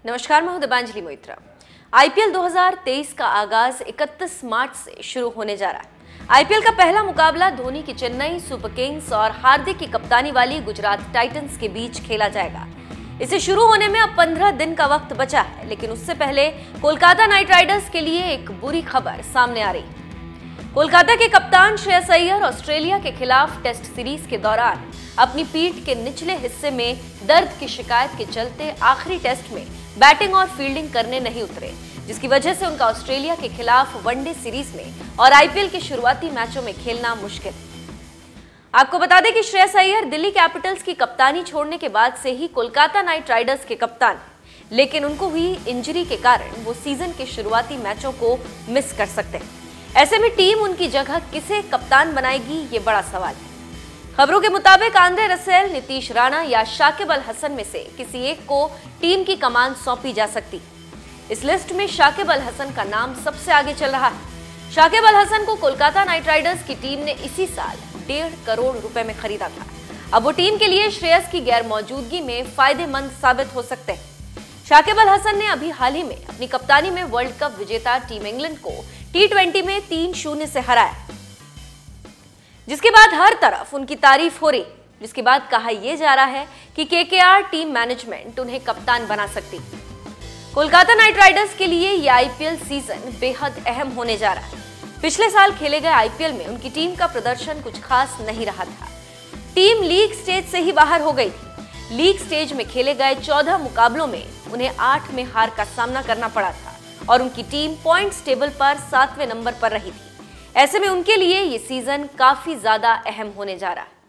नमस्कार, मैं हूं दीपांजलि मोइत्रा। आईपीएल 2023 का आगाज 31 मार्च से शुरू होने जा रहा है। आईपीएल का पहला मुकाबला धोनी की चेन्नई सुपर किंग्स और हार्दिक की कप्तानी वाली गुजरात टाइटंस के बीच खेला जाएगा। इसे शुरू होने में अब 15 दिन का वक्त बचा है, लेकिन उससे पहले कोलकाता नाइट राइडर्स के लिए एक बुरी खबर सामने आ रही है। कोलकाता के कप्तान श्रेयस अय्यर ऑस्ट्रेलिया के खिलाफ टेस्ट सीरीज के दौरान अपनी पीठ के निचले हिस्से में दर्द की शिकायत के चलते आखिरी टेस्ट में बैटिंग और फील्डिंग करने नहीं उतरे, जिसकी वजह से उनका ऑस्ट्रेलिया के खिलाफ वनडे सीरीज में और आईपीएल के शुरुआती मैचों में खेलना मुश्किल है। आपको बता दें कि श्रेयस अय्यर दिल्ली कैपिटल्स की कप्तानी छोड़ने के बाद से ही कोलकाता नाइट राइडर्स के कप्तान, लेकिन उनको हुई इंजरी के कारण वो सीजन के शुरुआती मैचों को मिस कर सकते हैं। ऐसे में टीम उनकी जगह किसे कप्तान बनाएगी, ये बड़ा सवाल है। खबरों के मुताबिक आंद्रे रसेल, नीतीश राणा या शाकिब अल हसन में से किसी एक को टीम की कमान सौंपी जा सकती है। इस लिस्ट में शाकिब अल हसन का नाम सबसे आगे चल रहा है। शाकिब अल हसन को कोलकाता नाइट राइडर्स की टीम ने इसी साल 1.5 करोड़ रुपए में खरीदा था। अब वो टीम के लिए श्रेयस की गैर मौजूदगी में फायदेमंद साबित हो सकते हैं। शाकिब अल हसन ने अभी हाल ही में अपनी कप्तानी में वर्ल्ड कप विजेता टीम इंग्लैंड को T20 में 3-0 से हराया, जिसके बाद हर तरफ उनकी तारीफ हो रही, जिसके बाद कहा यह जा रहा है कि केकेआर टीम मैनेजमेंट उन्हें कप्तान बना सकती। कोलकाता नाइट राइडर्स के लिए यह आईपीएल सीजन बेहद अहम होने जा रहा है। पिछले साल खेले गए आईपीएल में उनकी टीम का प्रदर्शन कुछ खास नहीं रहा था। टीम लीग स्टेज से ही बाहर हो गई थी। लीग स्टेज में खेले गए 14 मुकाबलों में उन्हें 8 में हार का सामना करना पड़ा था और उनकी टीम पॉइंट्स टेबल पर 7वें नंबर पर रही थी। ऐसे में उनके लिए ये सीजन काफी ज्यादा अहम होने जा रहा है।